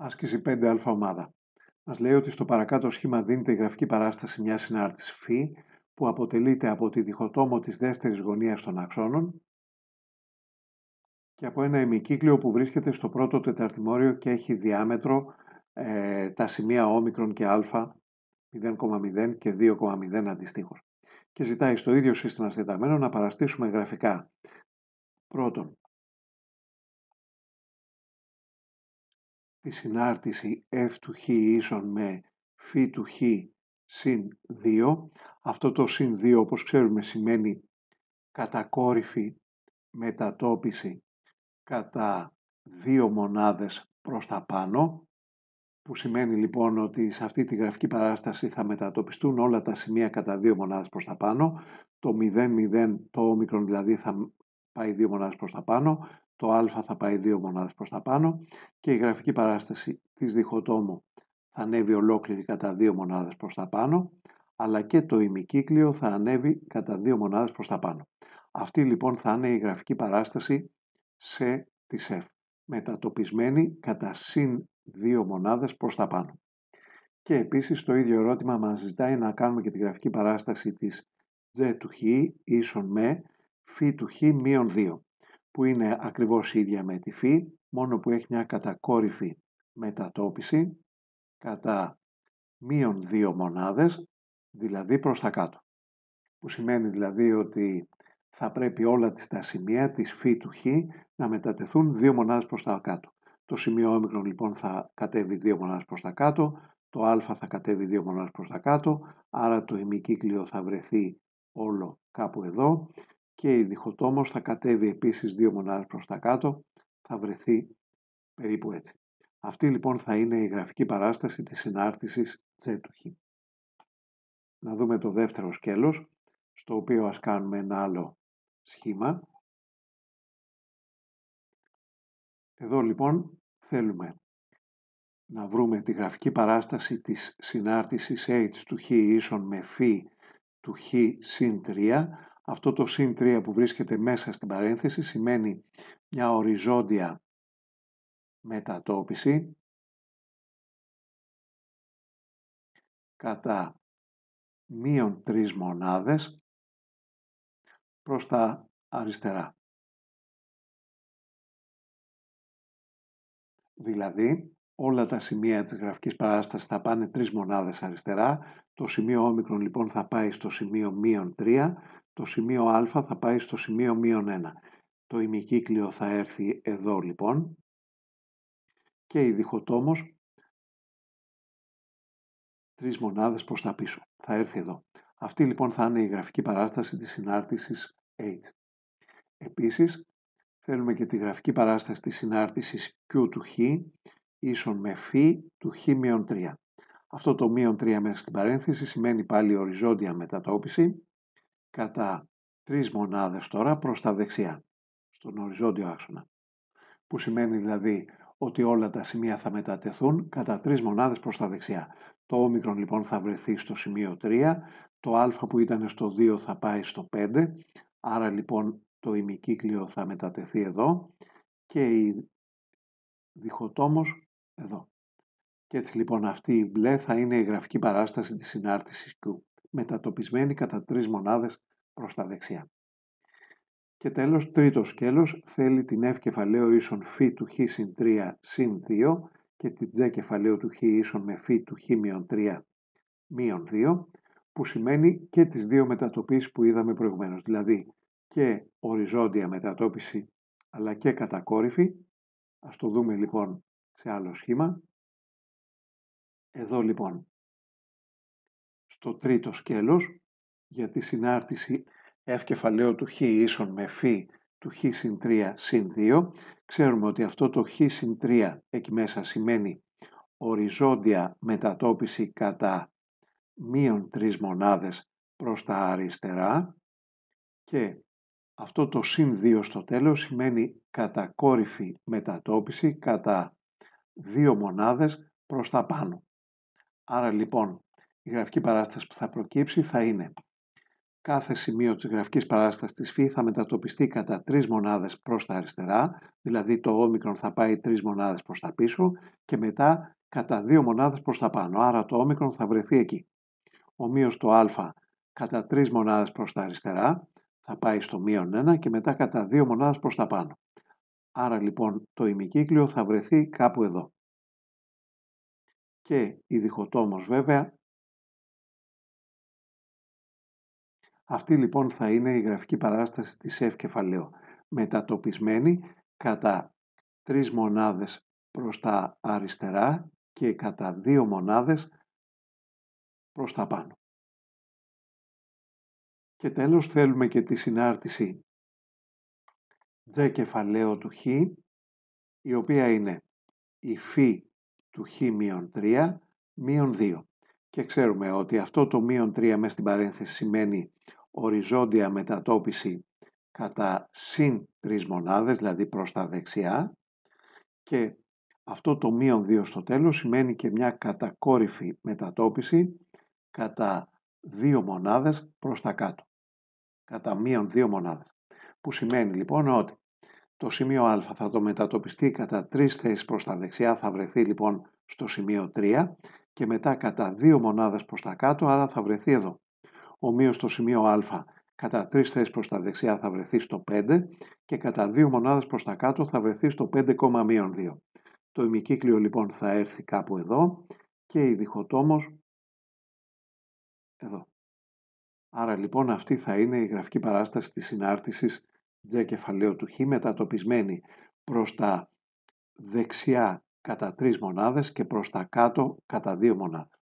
Άσκηση 5α ομάδα. Μας λέει ότι στο παρακάτω σχήμα δίνεται η γραφική παράσταση μιας συνάρτησης φ που αποτελείται από τη διχοτόμο της δεύτερης γωνίας των αξώνων και από ένα ημικύκλιο που βρίσκεται στο πρώτο τεταρτημόριο και έχει διάμετρο τα σημεία όμικρον και α 0,0 και 2,0 αντιστοίχως. Και ζητάει στο ίδιο σύστημα στεταμένο να παραστήσουμε γραφικά. Πρώτον, τη συνάρτηση f του χ ίσον με φ του χ συν 2. Αυτό το συν 2 όπως ξέρουμε σημαίνει κατακόρυφη μετατόπιση κατά 2 μονάδες προς τα πάνω, που σημαίνει λοιπόν ότι σε αυτή τη γραφική παράσταση θα μετατοπιστούν όλα τα σημεία κατά 2 μονάδες προς τα πάνω, το 0,0 το όμικρον δηλαδή θα πάει 2 μονάδες προς τα πάνω, το α θα πάει 2 μονάδες προς τα πάνω και η γραφική παράσταση της διχοτόμου θα ανέβει ολόκληρη κατά 2 μονάδες προς τα πάνω, αλλά και το ημικύκλιο θα ανέβει κατά 2 μονάδες προς τα πάνω. Αυτή λοιπόν θα είναι η γραφική παράσταση σε της F, μετατοπισμένη κατά συν 2 μονάδες προς τα πάνω. Και επίσης το ίδιο ερώτημα μας ζητάει να κάνουμε και τη γραφική παράσταση της G του χ ίσον με φ του χ μείον 2, που είναι ακριβώς ίδια με τη φ, μόνο που έχει μια κατακόρυφη μετατόπιση κατά μείον 2 μονάδες, δηλαδή προς τα κάτω. Που σημαίνει δηλαδή ότι θα πρέπει όλα τα σημεία της φ του χ να μετατεθούν 2 μονάδες προς τα κάτω. Το σημείο όμικρον λοιπόν θα κατέβει 2 μονάδες προς τα κάτω, το α θα κατέβει 2 μονάδες προς τα κάτω, άρα το ημικύκλιο θα βρεθεί όλο κάπου εδώ και η διχοτόμος θα κατέβει επίσης 2 μονάδες προς τα κάτω, θα βρεθεί περίπου έτσι. Αυτή λοιπόν θα είναι η γραφική παράσταση της συνάρτησης G του χ. Να δούμε το δεύτερο σκέλος, στο οποίο ας κάνουμε ένα άλλο σχήμα. Εδώ λοιπόν θέλουμε να βρούμε τη γραφική παράσταση της συνάρτησης h του χ ίσον με φ του χ συν 3. Αυτό το συν 3 που βρίσκεται μέσα στην παρένθεση σημαίνει μια οριζόντια μετατόπιση κατά μείον 3 μονάδες προς τα αριστερά. Δηλαδή, όλα τα σημεία της γραφικής παράστασης θα πάνε 3 μονάδες αριστερά, το σημείο όμικρον λοιπόν θα πάει στο σημείο μείον 3, το σημείο α θα πάει στο σημείο μείον 1. Το ημικύκλιο θα έρθει εδώ λοιπόν και η διχοτόμος 3 μονάδες προς τα πίσω. Θα έρθει εδώ. Αυτή λοιπόν θα είναι η γραφική παράσταση της συνάρτησης H. Επίσης, θέλουμε και τη γραφική παράσταση της συνάρτησης Q του χ ίσον με φ του χ μείον 3. Αυτό το μείον 3 μέσα στην παρένθεση σημαίνει πάλι οριζόντια μετατόπιση κατά 3 μονάδες τώρα προς τα δεξιά, στον οριζόντιο άξονα. Που σημαίνει δηλαδή ότι όλα τα σημεία θα μετατεθούν κατά 3 μονάδες προς τα δεξιά. Το όμικρον λοιπόν θα βρεθεί στο σημείο 3, το α που ήταν στο 2 θα πάει στο 5, άρα λοιπόν το ημικύκλιο θα μετατεθεί εδώ και η διχοτόμος εδώ. Και έτσι λοιπόν αυτή η μπλε θα είναι η γραφική παράσταση της συνάρτησης Q, μετατοπισμένη κατά 3 μονάδες προς τα δεξιά. Και τέλος, τρίτο σκέλος θέλει την F κεφαλαίο ίσον φ του χ συν 3 συν 2 και την G κεφαλαίο του χ ίσον με φ του χ μείον 3 μείον 2, που σημαίνει και τις δύο μετατοπίσεις που είδαμε προηγουμένως, δηλαδή και οριζόντια μετατόπιση αλλά και κατακόρυφη. Ας το δούμε λοιπόν σε άλλο σχήμα. Εδώ λοιπόν στο τρίτο σκέλος για τη συνάρτηση F κεφαλαίο του χ ίσον με φ του χ συν 3 συν 2, ξέρουμε ότι αυτό το χ συν 3 εκεί μέσα σημαίνει οριζόντια μετατόπιση κατά μείον 3 μονάδες προς τα αριστερά και αυτό το συν 2 στο τέλος σημαίνει κατακόρυφη μετατόπιση κατά 2 μονάδες προς τα πάνω. Άρα λοιπόν η γραφική παράσταση που θα προκύψει θα είναι κάθε σημείο της γραφικής παράστασης της φ θα μετατοπιστεί κατά 3 μονάδες προς τα αριστερά, δηλαδή το όμικρον θα πάει 3 μονάδες προς τα πίσω και μετά κατά 2 μονάδες προς τα πάνω. Άρα το όμικρον θα βρεθεί εκεί. Ομοίως το α κατά 3 μονάδες προς τα αριστερά θα πάει στο -1 και μετά κατά 2 μονάδες προς τα πάνω. Άρα λοιπόν το ημικύκλιο θα βρεθεί κάπου εδώ. Και η διχοτόμος βέβαια. Αυτή λοιπόν θα είναι η γραφική παράσταση της F κεφαλαίου, μετατοπισμένη κατά 3 μονάδες προς τα αριστερά και κατά 2 μονάδες προς τα πάνω. Και τέλος θέλουμε και τη συνάρτηση J κεφαλαίου του Χ, η οποία είναι η φ του Χ μείον 3 μείον 2. Και ξέρουμε ότι αυτό το μείον 3 μέσα στην παρένθεση σημαίνει οριζόντια μετατόπιση κατά συν 3 μονάδες, δηλαδή προς τα δεξιά, και αυτό το μείον 2 στο τέλος σημαίνει και μια κατακόρυφη μετατόπιση κατά 2 μονάδες προς τα κάτω, κατά μείον 2 μονάδες, που σημαίνει λοιπόν ότι το σημείο α θα το μετατοπιστεί κατά 3 θέσεις προς τα δεξιά, θα βρεθεί λοιπόν στο σημείο 3 και μετά κατά 2 μονάδες προς τα κάτω, άρα θα βρεθεί εδώ. Ομοίως το σημείο α κατά 3 θέσεις προς τα δεξιά θα βρεθεί στο 5 και κατά 2 μονάδες προς τα κάτω θα βρεθεί στο 5,2. Το ημικύκλιο λοιπόν θα έρθει κάπου εδώ και η διχοτόμος εδώ. Άρα λοιπόν αυτή θα είναι η γραφική παράσταση της συνάρτησης J κεφαλαίου του Χ, μετατοπισμένη προς τα δεξιά κατά 3 μονάδες και προς τα κάτω κατά 2 μονάδες.